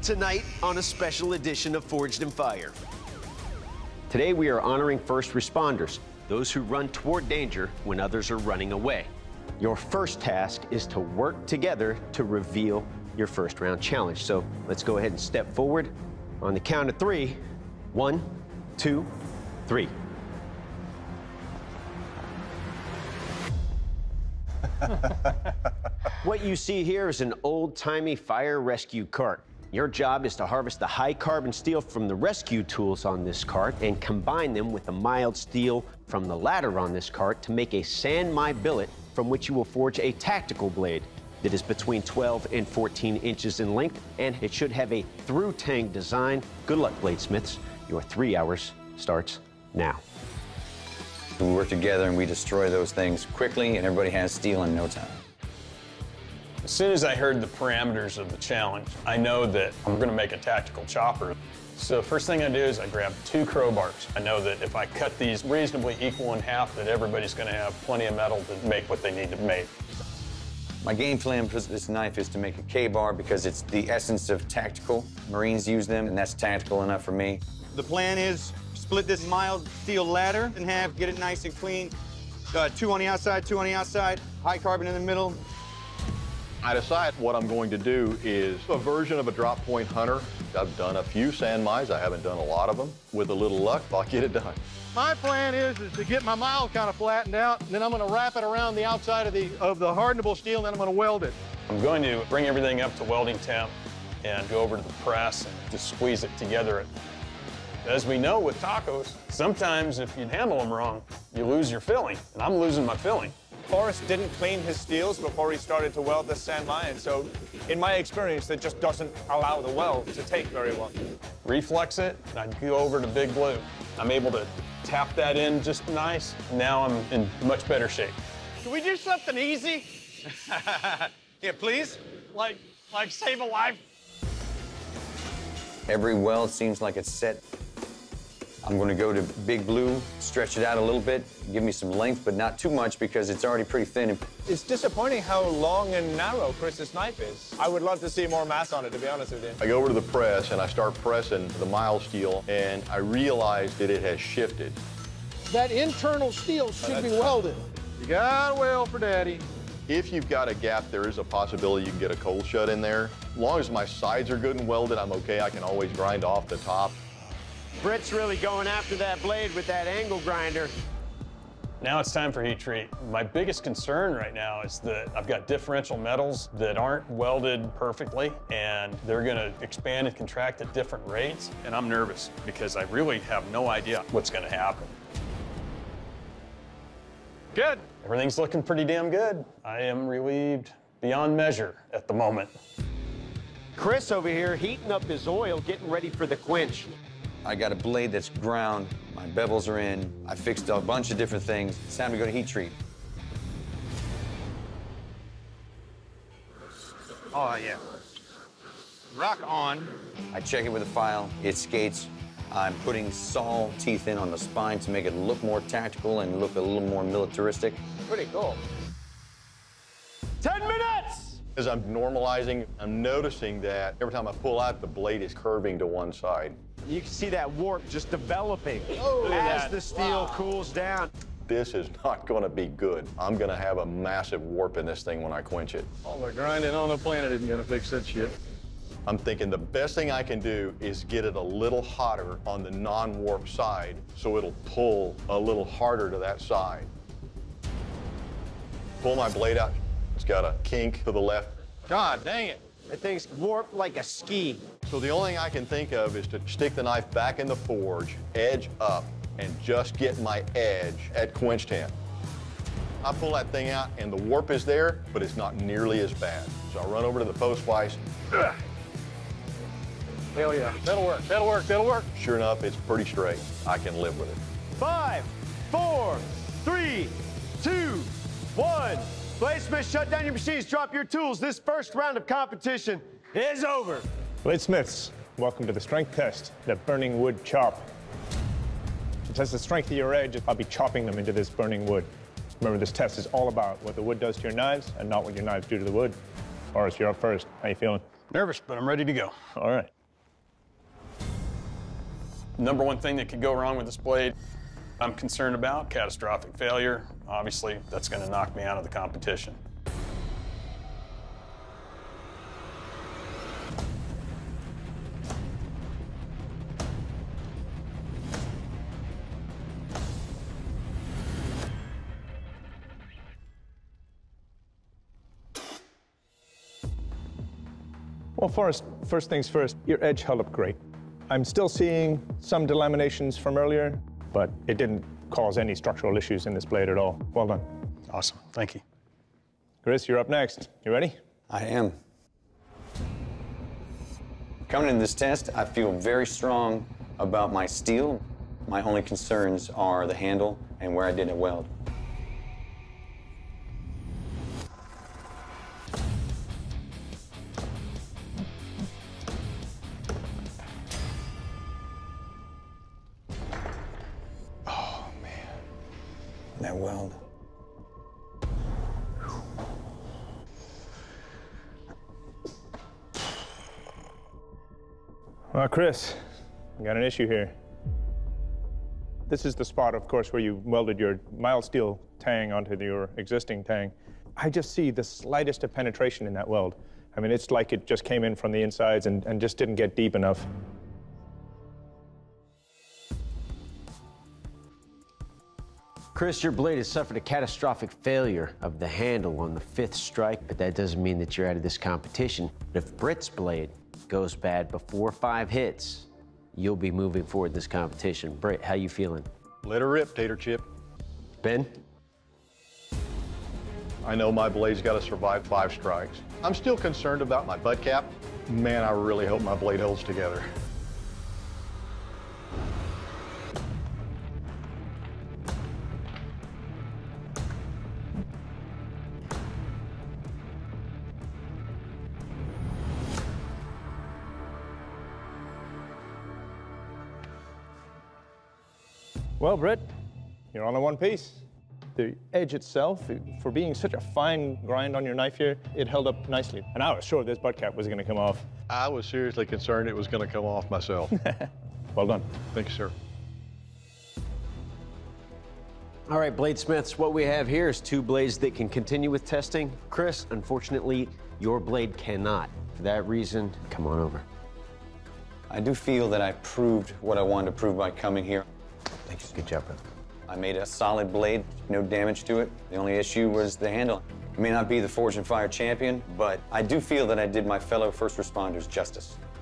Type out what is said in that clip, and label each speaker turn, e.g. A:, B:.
A: Tonight on a special edition of Forged in Fire. Today we are honoring first responders, those who run toward danger when others are running away. Your first task is to work together to reveal your first round challenge. So let's go ahead and step forward on the count of 3. 1, 2, 3. What you see here is an old-timey fire rescue cart. Your job is to harvest the high-carbon steel from the rescue tools on this cart and combine them with the mild steel from the ladder on this cart to make a sand-my billet from which you will forge a tactical blade that is between 12 and 14 inches in length, and it should have a through-tang design. Good luck, bladesmiths. Your 3 hours starts now.
B: We work together and we destroy those things quickly, and everybody has steel in no time.
C: As soon as I heard the parameters of the challenge, I know that I'm going to make a tactical chopper. So first thing I do is I grab 2 crowbars. I know that if I cut these reasonably equal in half, that everybody's going to have plenty of metal to make what they need to make.
B: My game plan for this knife is to make a K-bar because it's the essence of tactical. Marines use them, and that's tactical enough for me.
D: The plan is split this mild steel ladder in half, get it nice and clean. 2 on the outside, 2 on the outside, high carbon in the middle.
E: I decide what I'm going to do is a version of a drop point hunter. I've done a few sand mines. I haven't done a lot of them. With a little luck, I'll get it done.
F: My plan is to get my mild kind of flattened out, and then I'm going to wrap it around the outside of the hardenable steel, and then I'm going to weld it.
C: I'm going to bring everything up to welding temp and go over to the press and just squeeze it together. As we know with tacos, sometimes if you handle them wrong, you lose your filling, and I'm losing my filling.
D: Forrest didn't clean his steels before he started to weld this sand mine, so in my experience, that just doesn't allow the weld to take very well.
C: Reflex it, and I go over to Big Blue. I'm able to tap that in just nice. Now I'm in much better shape.
F: Can we do something easy?
D: Yeah, please?
F: Like save a life?
B: Every weld seems like it's set. I'm going to go to Big Blue, stretch it out a little bit, give me some length, but not too much because it's already pretty thin.
D: It's disappointing how long and narrow Chris's knife is. I would love to see more mass on it, to be honest with you.
E: I go over to the press and I start pressing the mild steel, and I realize that it has shifted.
F: That internal steel should be welded. You got a weld for Daddy.
E: If you've got a gap, there is a possibility you can get a cold shut in there. As long as my sides are good and welded, I'm okay. I can always grind off the top.
A: Britt's really going after that blade with that angle grinder.
C: Now it's time for heat treat. My biggest concern right now is that I've got differential metals that aren't welded perfectly, and they're going to expand and contract at different rates. And I'm nervous because I really have no idea what's going to happen.
F: Good.
C: Everything's looking pretty damn good. I am relieved beyond measure at the moment.
A: Chris over here heating up his oil, getting ready for the quench.
B: I got a blade that's ground, my bevels are in, I fixed a bunch of different things. It's time to go to heat treat.
D: Oh, yeah. Rock on.
B: I check it with a file, it skates. I'm putting saw teeth in on the spine to make it look more tactical and look a little more militaristic.
D: Pretty cool.
A: 10 minutes!
E: As I'm normalizing, I'm noticing that every time I pull out, the blade is curving to one side.
A: You can see that warp just developing as the steel cools down.
E: This is not going to be good. I'm going to have a massive warp in this thing when I quench it.
F: All the grinding on the planet isn't going to fix that shit.
E: I'm thinking the best thing I can do is get it a little hotter on the non-warp side so it'll pull a little harder to that side. Pull my blade out. It's got a kink to the left.
F: God dang it.
A: That thing's warped like a ski.
E: So the only thing I can think of is to stick the knife back in the forge, edge up, and just get my edge at quench temp. I pull that thing out and the warp is there, but it's not nearly as bad. So I run over to the post vise.
F: Hell yeah. That'll work. That'll work. That'll work.
E: Sure enough, it's pretty straight. I can live with it.
A: 5, 4, 3, 2, 1. Bladesmiths, shut down your machines, drop your tools. This first round of competition is over.
G: Bladesmiths, welcome to the strength test, the burning wood chop. To test the strength of your edge, I'll be chopping them into this burning wood. Remember, this test is all about what the wood does to your knives and not what your knives do to the wood. Horace, you're up first. How you feeling?
C: Nervous, but I'm ready to go.
G: All right.
C: Number one thing that could go wrong with this blade, I'm concerned about catastrophic failure. Obviously, that's going to knock me out of the competition.
G: Well, Forrest, first things first, your edge held up great. I'm still seeing some delaminations from earlier, but it didn't cause any structural issues in this blade at all. Well done.
C: Awesome, thank you.
G: Chris, you're up next. You ready?
B: I am. Coming into this test, I feel very strong about my steel. My only concerns are the handle and where I did a weld. That weld.
G: Well, Chris, we got an issue here. This is the spot, of course, where you welded your mild steel tang onto your existing tang. I just see the slightest of penetration in that weld. I mean, it's like it just came in from the insides and just didn't get deep enough.
A: Chris, your blade has suffered a catastrophic failure of the handle on the 5th strike, but that doesn't mean that you're out of this competition. But if Britt's blade goes bad before 5 hits, you'll be moving forward in this competition. Britt, how you feeling?
E: Let her rip, Tater Chip.
A: Ben?
E: I know my blade's got to survive 5 strikes. I'm still concerned about my butt cap. Man, I really hope my blade holds together.
G: Well, Britt, you're on a one piece. The edge itself, for being such a fine grind on your knife here, it held up nicely. And I was sure this butt cap was going to come off.
E: I was seriously concerned it was going to come off myself.
G: Well done.
E: Thank you, sir.
A: All right, bladesmiths, what we have here is 2 blades that can continue with testing. Chris, unfortunately, your blade cannot. For that reason, come on over.
B: I do feel that I proved what I wanted to prove by coming here.
A: Thank you. Good job, brother.
B: I made a solid blade, no damage to it. The only issue was the handle. I may not be the Forge and Fire champion, but I do feel that I did my fellow first responders justice.